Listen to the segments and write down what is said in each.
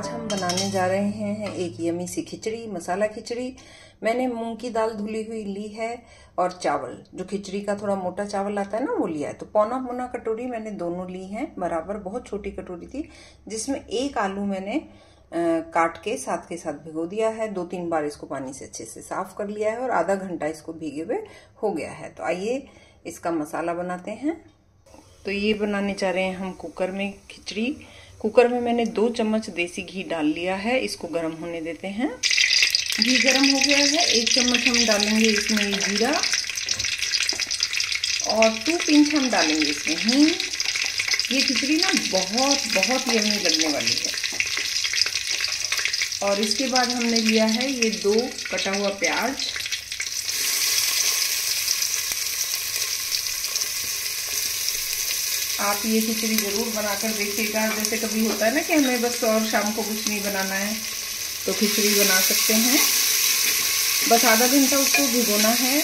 आज हम बनाने जा रहे हैं एक यमी सी खिचड़ी, मसाला खिचड़ी। मैंने मूंग की दाल धुली हुई ली है और चावल, जो खिचड़ी का थोड़ा मोटा चावल आता है ना, वो लिया है। तो पौना कटोरी मैंने दोनों ली हैं बराबर, बहुत छोटी कटोरी थी, जिसमें एक आलू मैंने काट के साथ भिगो दिया है। 2-3 बार इसको पानी से अच्छे से साफ कर लिया है और आधा घंटा इसको भीगे हुए हो गया है। तो आइए इसका मसाला बनाते हैं। तो ये बनाने जा रहे हैं हम कुकर में खिचड़ी। कुकर में मैंने 2 चम्मच देसी घी डाल लिया है, इसको गर्म होने देते हैं। घी गर्म हो गया है, 1 चम्मच हम डालेंगे इसमें जीरा और 2 पिंच हम डालेंगे इसमें हींग। ये खिचड़ी ना बहुत यम्मी लगने वाली है। और इसके बाद हमने लिया है ये 2 कटा हुआ प्याज, आप ये खिचड़ी जरूर बनाकर देखिएगा। जैसे कभी होता है ना कि हमें बस और शाम को कुछ नहीं बनाना है, तो खिचड़ी बना सकते हैं। बस आधा घंटा उसको भिगोना है।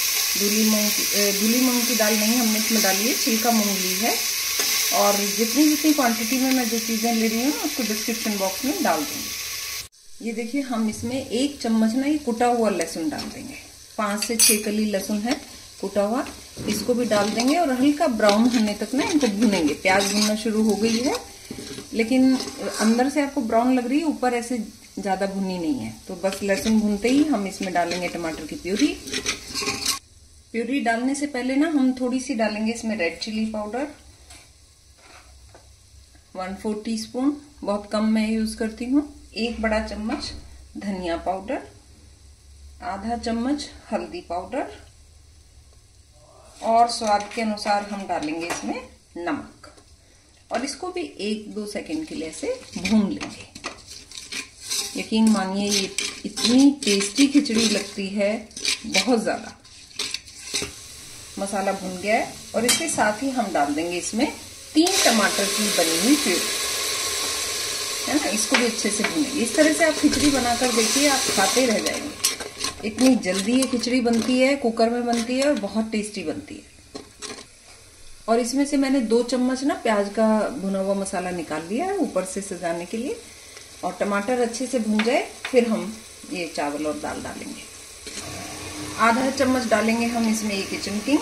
धुली मूंग की दाल नहीं हमने इसमें डाली है, छिलका मूंग ली है। और जितनी क्वांटिटी में मैं जो चीज़ें ले रही हूँ उसको डिस्क्रिप्शन बॉक्स में डाल दूँगी। ये देखिए, हम इसमें 1 चम्मच ना ये कुटा हुआ लहसुन डाल देंगे। 5 से 6 कली लहसुन है कुटा हुआ, इसको भी डाल देंगे और हल्का ब्राउन होने तक ना इनको भूनेंगे। प्याज भूनना शुरू हो गई है, लेकिन अंदर से आपको ब्राउन लग रही है, ऊपर ऐसे ज्यादा भुनी नहीं है। तो बस लहसुन भूनते ही हम इसमें डालेंगे टमाटर की प्यूरी। प्यूरी डालने से पहले ना हम थोड़ी सी डालेंगे इसमें रेड चिली पाउडर, 1/4 टीस्पून, बहुत कम मैं यूज करती हूँ। 1 बड़ा चम्मच धनिया पाउडर, आधा चम्मच हल्दी पाउडर और स्वाद के अनुसार हम डालेंगे इसमें नमक। और इसको भी 1-2 सेकंड के लिए ऐसे भून लेंगे। यकीन मानिए ये इतनी टेस्टी खिचड़ी लगती है, बहुत ज्यादा। मसाला भून गया है और इसके साथ ही हम डाल देंगे इसमें 3 टमाटर की बनी हुई प्यूरी, है ना। इसको भी अच्छे से भूनेंगे। इस तरह से आप खिचड़ी बनाकर देखिए, आप खाते रह जाएंगे। इतनी जल्दी ये खिचड़ी बनती है, कुकर में बनती है और बहुत टेस्टी बनती है। और इसमें से मैंने 2 चम्मच ना प्याज का भुना हुआ मसाला निकाल लिया है ऊपर से सजाने के लिए। और टमाटर अच्छे से भून जाए फिर हम ये चावल और दाल डालेंगे। आधा चम्मच डालेंगे हम इसमें ये किचन किंग।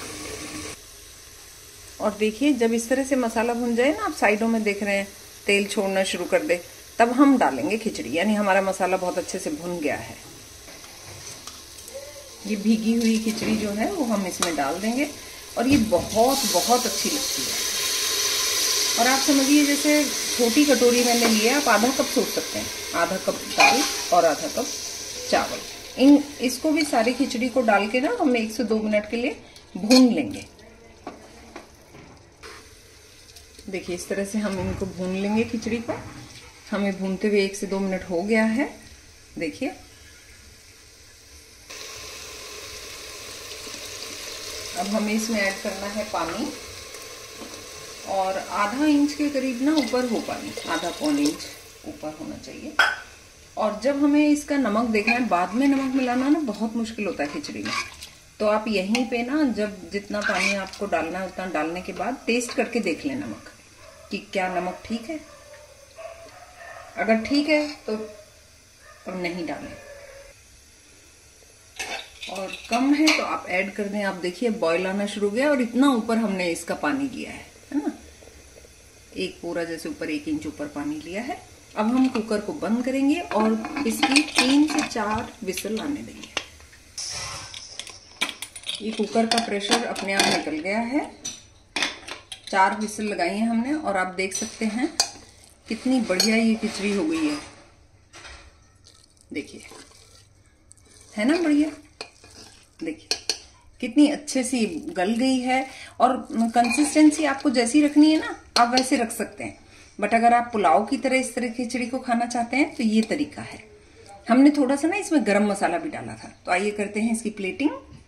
और देखिए, जब इस तरह से मसाला भुन जाए ना, आप साइडों में देख रहे हैं तेल छोड़ना शुरू कर दे, तब हम डालेंगे खिचड़ी, यानी हमारा मसाला बहुत अच्छे से भुन गया है। ये भीगी हुई खिचड़ी जो है वो हम इसमें डाल देंगे और ये बहुत अच्छी लगती है। और आप समझिए जैसे छोटी कटोरी मैंने लिया, आप आधा कप सोच सकते हैं, आधा कप दाल और आधा कप चावल। इसको भी सारी खिचड़ी को डाल के ना हम 1 से 2 मिनट के लिए भून लेंगे। देखिए, इस तरह से हम इनको भून लेंगे खिचड़ी को। हमें भूनते हुए 1 से 2 मिनट हो गया है। देखिए, अब हमें इसमें ऐड करना है पानी, और आधा इंच के करीब ना ऊपर हो पानी, आधा पौने इंच ऊपर होना चाहिए। और जब हमें इसका नमक देखना है, बाद में नमक मिलाना ना बहुत मुश्किल होता है खिचड़ी में। तो आप यहीं पे ना, जब जितना पानी आपको डालना है उतना डालने के बाद टेस्ट करके देख लें नमक कि क्या नमक ठीक है। अगर ठीक है तो नहीं डालें, और कम है तो आप ऐड कर दें। आप देखिए बॉईल आना शुरू हो गया और इतना ऊपर हमने इसका पानी लिया है ना, एक पूरा जैसे ऊपर 1 इंच ऊपर पानी लिया है। अब हम कुकर को बंद करेंगे और इसकी 3 से 4 विसल आने देंगे। ये कुकर का प्रेशर अपने आप निकल गया है। 4 विसल लगाई है हमने और आप देख सकते हैं कितनी बढ़िया ये खिचड़ी हो गई है। देखिए, है ना बढ़िया। देखिए कितनी अच्छे से गल गई है। और कंसिस्टेंसी आपको जैसी रखनी है ना, आप वैसे रख सकते हैं। बट अगर आप पुलाव की तरह इस तरह खिचड़ी को खाना चाहते हैं तो ये तरीका है। हमने थोड़ा सा ना इसमें गरम मसाला भी डाला था। तो आइए करते हैं इसकी प्लेटिंग।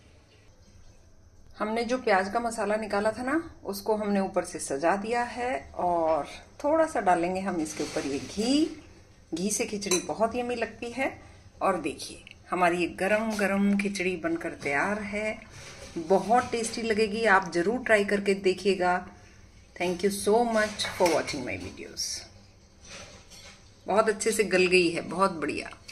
हमने जो प्याज का मसाला निकाला था ना, उसको हमने ऊपर से सजा दिया है। और थोड़ा सा डालेंगे हम इसके ऊपर ये घी से खिचड़ी बहुत यम्मी लगती है। और देखिए, हमारी ये गरम गरम खिचड़ी बनकर तैयार है। बहुत टेस्टी लगेगी, आप जरूर ट्राई करके देखिएगा। Thank you so much for watching my videos. बहुत अच्छे से गल गई है, बहुत बढ़िया।